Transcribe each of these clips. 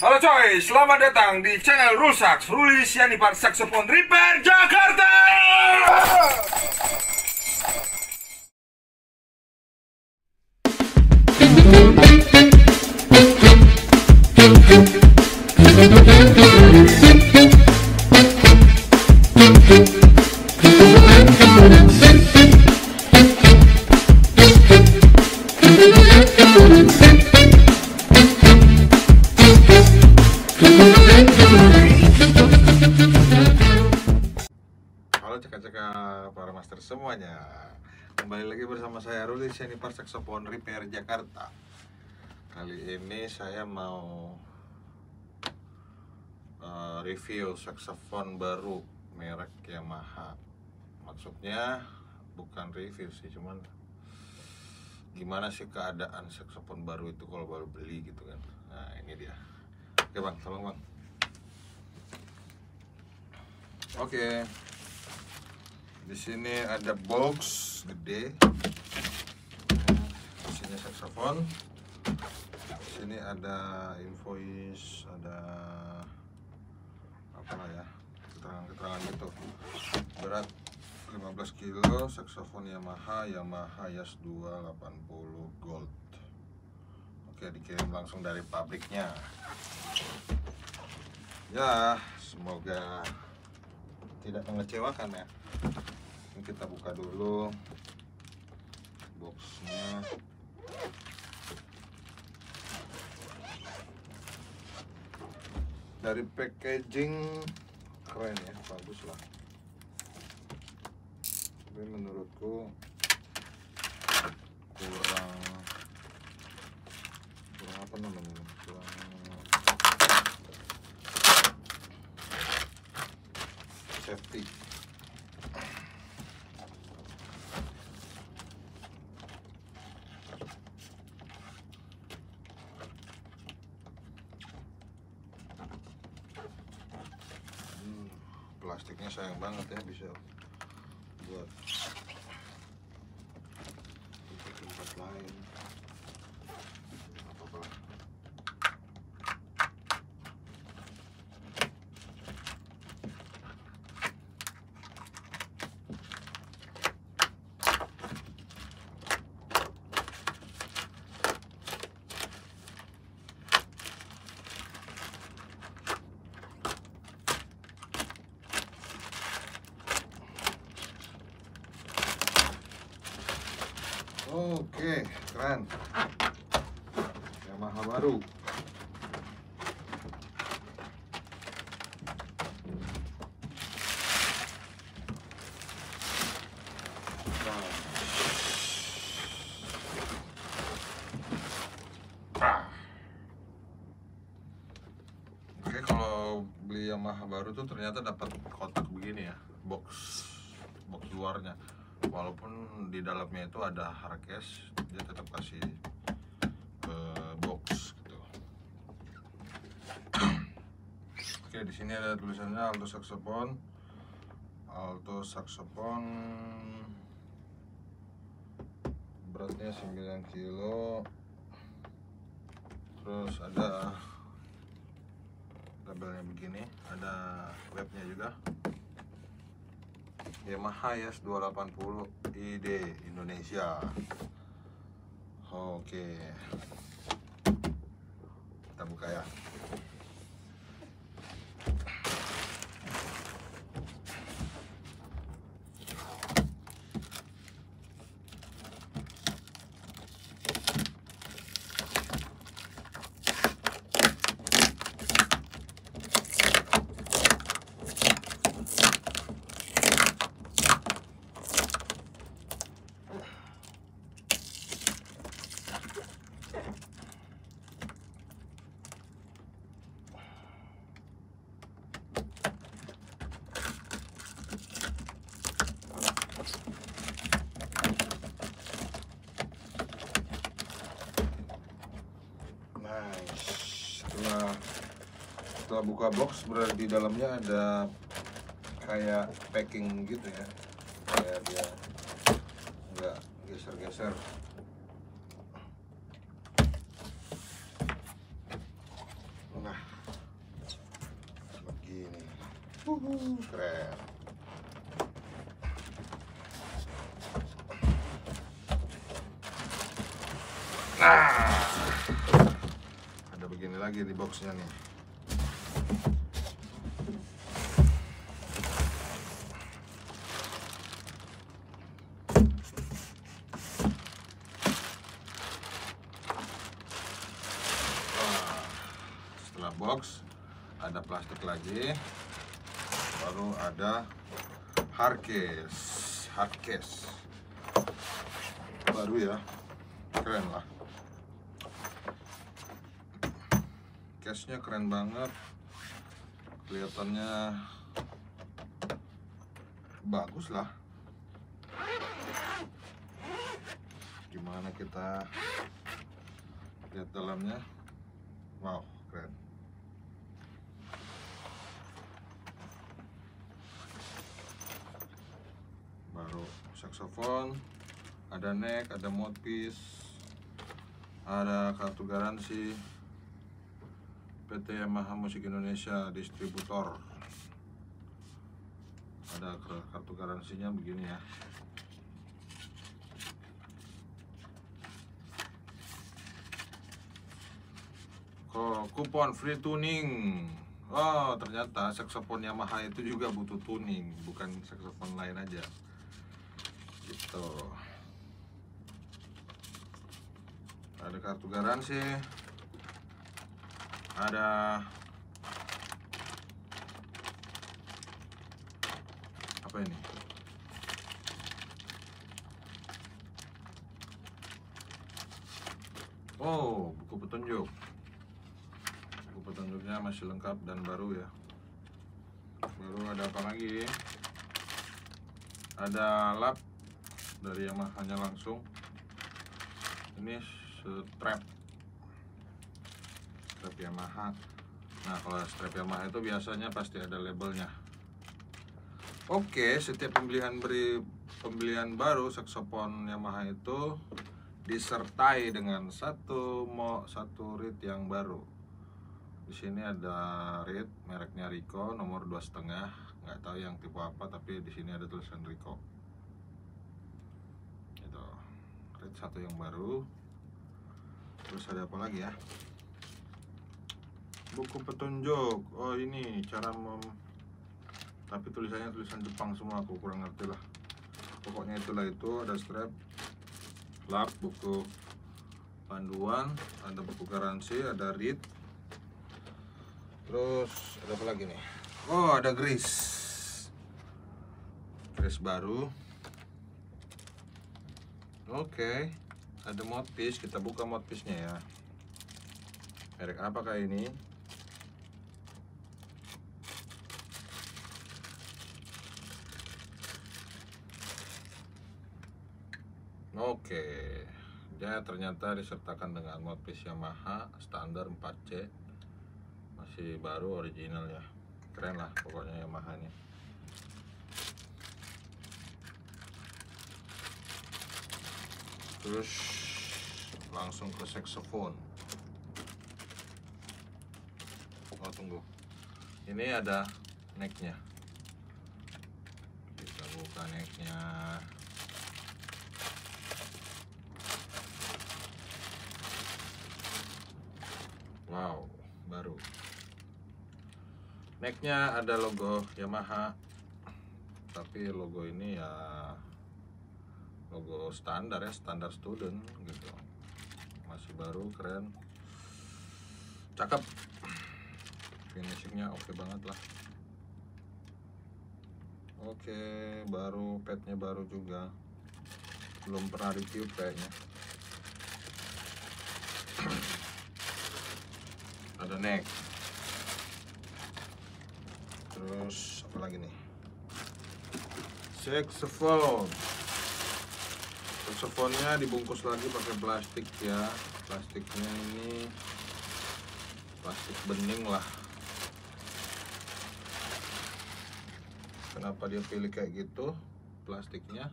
Halo coy, selamat datang di channel Rusak Ruli Sianipar Saxophone Repair Jakarta. Halo cekak-cekak para master semuanya, kembali lagi bersama saya Ruli Sianipar Saxophone Repair Jakarta. Kali ini saya mau review saxophone baru merek Yamaha. Maksudnya bukan review sih, cuman gimana sih keadaan saxophone baru itu kalau baru beli gitu kan. Nah ini dia. Oke bang, tolong bang. Oke. Di sini ada box gede, isinya saxophone. Di sini ada invoice, ada apa lah ya, keterangan gitu. Berat 15 kilo, saxophone Yamaha Yas 280 Gold. Oke, dikirim langsung dari pabriknya. Ya, semoga tidak mengecewakan ya. Ini kita buka dulu boxnya. Dari packaging keren ya, bagus lah. Tapi menurutku kurang apa namanya? Kurang safety. Plastiknya sayang banget ya, bisa buat tempat lain apa. Oke, keren. Yamaha baru. Oke, kalau beli Yamaha baru tuh ternyata dapat kotak begini ya, box luarnya. Walaupun di dalamnya itu ada hardcase, dia tetap kasih box gitu. Oke, di sini ada tulisannya alto saxophone, beratnya 9 kilo. Terus ada labelnya begini, ada webnya juga. Yamaha Yas 280 ID Indonesia. Oke, kita buka ya. Setelah buka box, berarti di dalamnya ada kayak packing gitu ya, kayak dia nggak geser-geser. Nah, Nah, ada begini lagi di boxnya nih. Setelah box ada plastik lagi, baru ada hardcase baru ya, keren lah. Case-nya keren banget, kelihatannya bagus lah. Gimana kita lihat dalamnya? Wow, keren. Baru saxophone, ada neck, ada mouthpiece, ada kartu garansi PT Yamaha Musik Indonesia distributor. Ada kartu garansinya begini ya. Kupon free tuning. Oh, ternyata saxophone Yamaha itu juga butuh tuning, bukan saxophone lain aja. Gitu. Ada kartu garansi. Ada apa ini? Oh, buku petunjuk. Buku petunjuknya masih lengkap dan baru ya. Baru ada apa lagi? Ada lap dari Yamaha-nya langsung. Ini strap Yamaha. Nah, kalau strap Yamaha itu biasanya pasti ada labelnya. Oke, setiap pembelian baru saxophone Yamaha itu disertai dengan satu reed yang baru. Di sini ada reed mereknya Rico nomor 2,5. Nggak tahu yang tipe apa, tapi di sini ada tulisan Rico. Itu reed satu yang baru. Terus ada apa lagi ya? Buku petunjuk. Oh, ini cara tapi tulisannya tulisan Jepang semua, aku kurang ngerti lah. Pokoknya itulah, itu ada strap, lap, buku panduan, ada buku garansi, ada reed. Terus ada apa lagi nih? Oh, ada grease baru. Oke, ada mouthpiece. Kita buka mouthpiece-nya ya. Merek apakah ini? Oke, dia ternyata disertakan dengan mouthpiece Yamaha standar 4C, masih baru, original ya. Keren lah pokoknya Yamaha nya. Terus langsung ke saxophone. Oh, tunggu, ini ada necknya. Kita buka necknya. Wow, baru. Necknya ada logo Yamaha, tapi logo ini ya logo standar ya, standar student gitu. Masih baru, keren, cakep. Finishingnya oke banget lah. Oke, baru, padnya baru juga, belum pernah review kayaknya. Ada neck. Terus apa lagi nih? Saxophone. Saxophone-nya dibungkus lagi pakai plastik ya. Plastiknya ini plastik bening lah. Kenapa dia pilih kayak gitu plastiknya?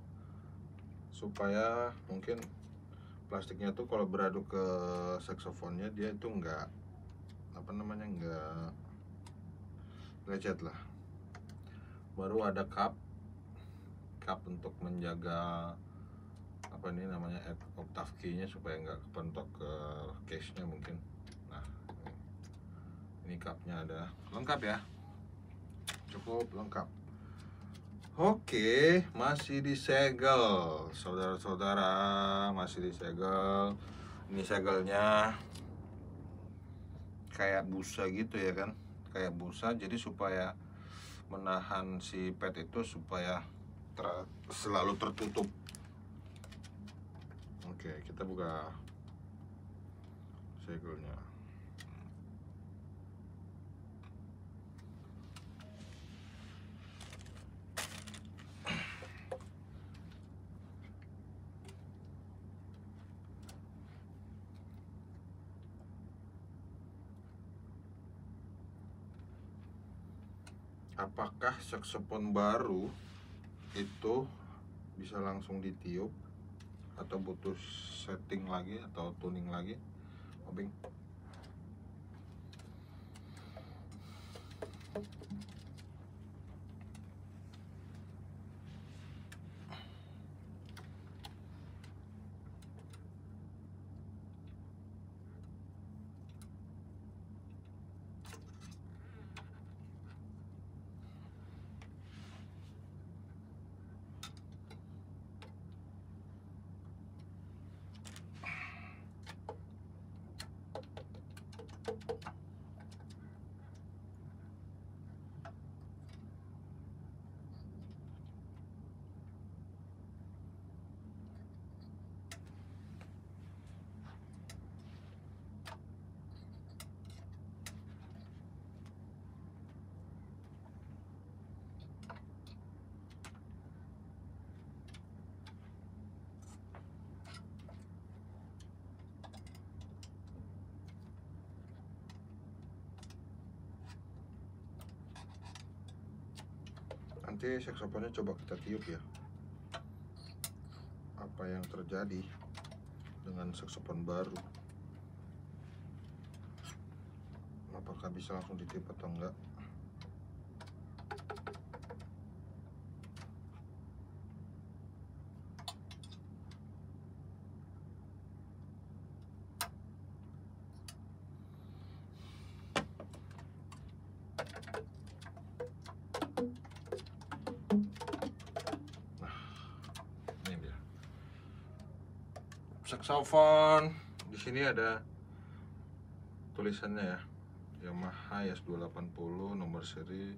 Supaya mungkin plastiknya tuh kalau beradu ke saksofonnya dia itu enggak lecet lah. Baru ada cup untuk menjaga apa nih namanya, octave key-nya supaya nggak kepentok ke case-nya mungkin. Nah, ini cupnya ada lengkap ya, cukup lengkap. Oke, masih disegel, saudara-saudara, masih disegel. Ini segelnya kayak busa gitu ya kan, kayak busa, jadi supaya menahan si pad itu supaya selalu tertutup. Oke, kita buka segelnya. Apakah saksofon baru itu bisa langsung ditiup atau butuh setting lagi atau tuning lagi, Obing? Nanti saksofonnya coba kita tiup ya, apa yang terjadi dengan saksofon baru, apakah bisa langsung ditiup atau enggak. Saksofon di sini ada tulisannya ya, Yamaha YS280 nomor seri,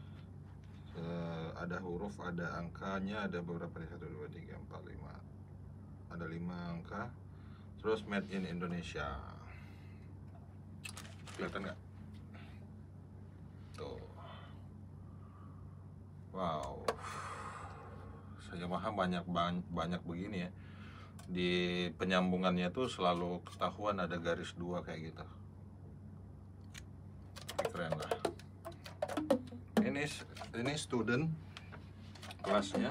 ada huruf, ada angkanya, ada beberapa nih, 1 2 3 4 5, ada 5 angka, terus made in Indonesia. Kelihatan nggak? Tuh, wow, Yamaha banyak begini ya. Di penyambungannya tuh selalu ketahuan ada garis 2 kayak gitu. Keren lah. Ini student kelasnya.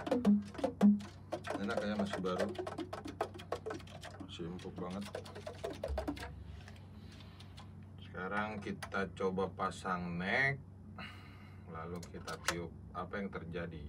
Enak ya, masih baru, masih empuk banget. Sekarang kita coba pasang neck, lalu kita tiup apa yang terjadi.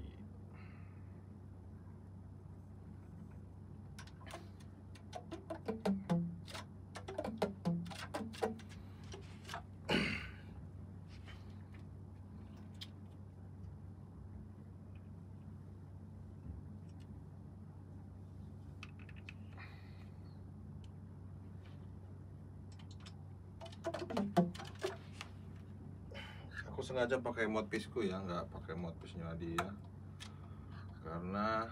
Aku sengaja pakai mouthpiece-ku ya, nggak pakai mouthpiece-nya dia, karena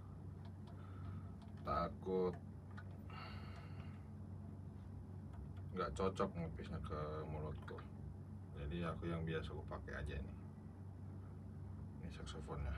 takut nggak cocok mouthpiece-nya ke mulutku. Jadi aku yang biasa aku pakai aja ini. Ini saksofonnya.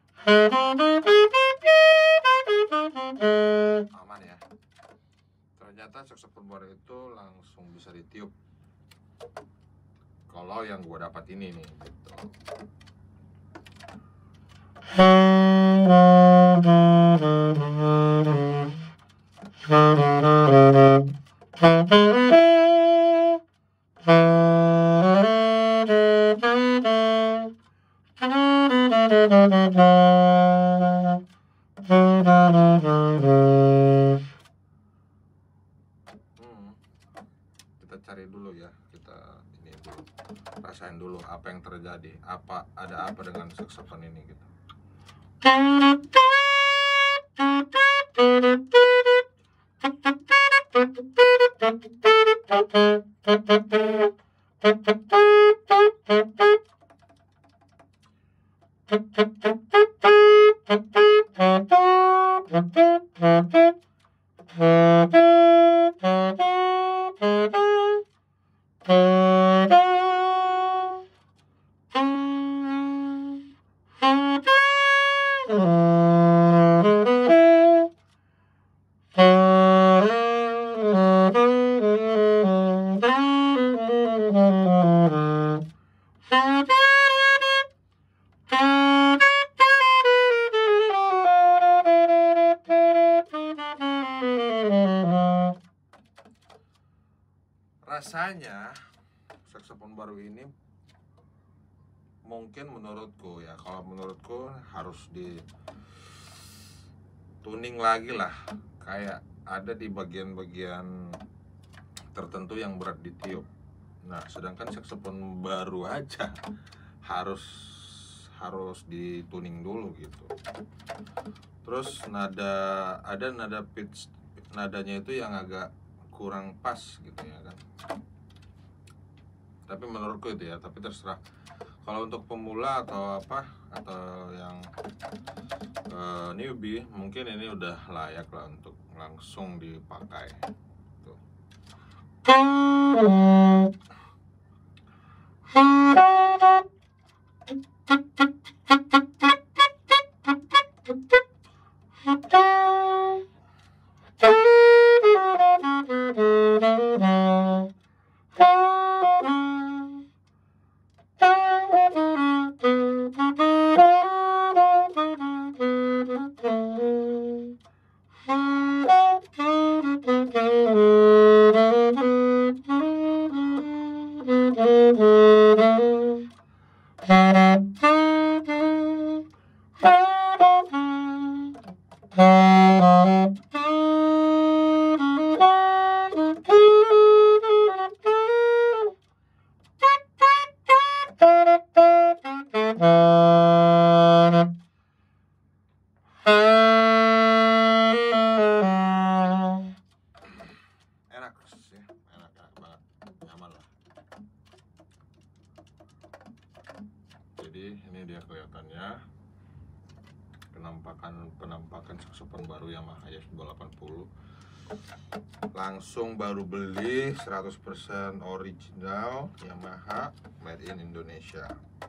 Aman ya. ternyata saksofon baru itu langsung bisa ditiup. Kalau yang gue dapat ini nih gitu. Kita cari dulu ya, kita ini dulu, rasain dulu apa yang terjadi, ada apa dengan saksofon ini gitu. Rasanya saksofon baru ini mungkin menurutku ya, kalau menurutku harus di tuning lagi lah, kayak ada di bagian-bagian tertentu yang berat ditiup. Nah, sedangkan saksofon baru aja harus dituning dulu gitu. Terus ada nada pitch, nadanya itu yang agak kurang pas gitu ya kan. Tapi menurutku itu ya, tapi terserah. Kalau untuk pemula atau apa, atau yang newbie, mungkin ini udah layak lah untuk langsung dipakai. Tuh. Enak sih, enak banget, nyaman lah. Jadi ini dia kelihatannya penampakan saksofon baru Yamaha YS280. Langsung baru beli, 100% original Yamaha, made in Indonesia.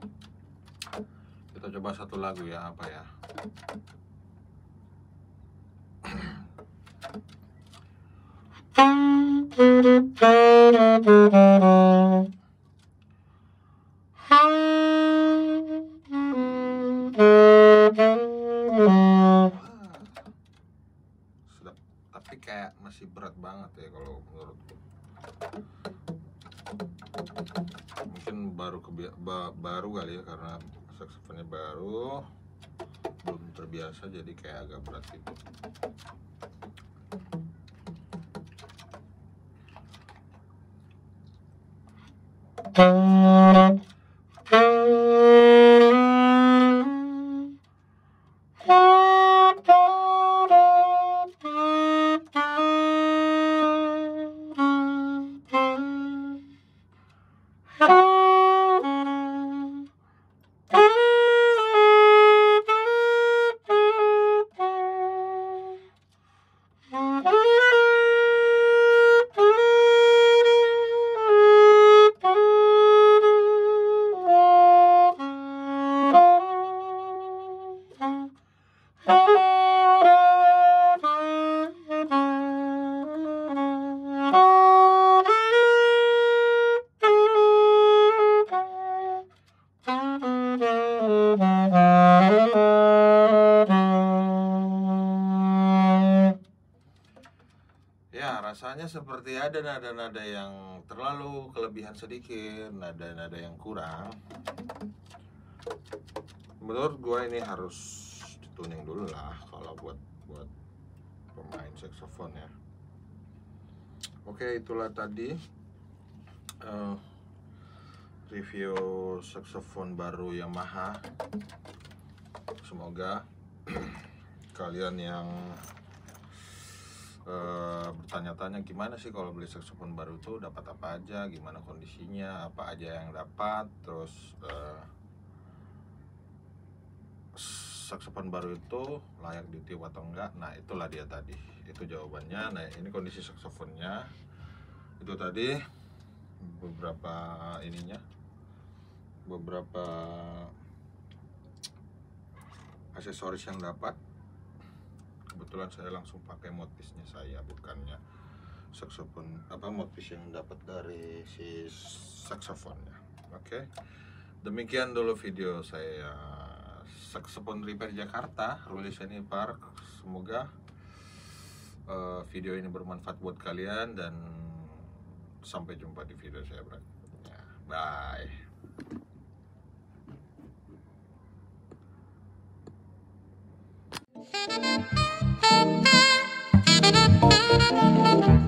Kita coba satu lagu ya, apa ya? Sedap, tapi kayak masih berat banget ya kalau menurutku. Mungkin baru kali ya, karena saksofonnya baru, belum terbiasa, jadi kayak agak berat gitu. rasanya seperti ada nada-nada yang terlalu kelebihan sedikit, nada-nada yang kurang. Menurut gue ini harus dituning dulu lah kalau buat pemain saksofon ya. Oke, itulah tadi review saksofon baru Yamaha. Semoga kalian yang bertanya-tanya gimana sih kalau beli saksofon baru itu dapat apa aja, gimana kondisinya, apa aja yang dapat, terus saksofon baru itu layak ditiup atau enggak. Nah, itulah dia tadi, itu jawabannya. Nah, ini kondisi saksofonnya. Itu tadi beberapa aksesoris yang dapat. Kebetulan saya langsung pakai mouthpiece-nya saya, bukannya saksofon mouthpiece yang dapat dari si saksofonnya. Oke. Demikian dulu video saya Saxophone Repair Jakarta, Ruli Siani Park. Semoga video ini bermanfaat buat kalian dan sampai jumpa di video saya berikutnya. Bye.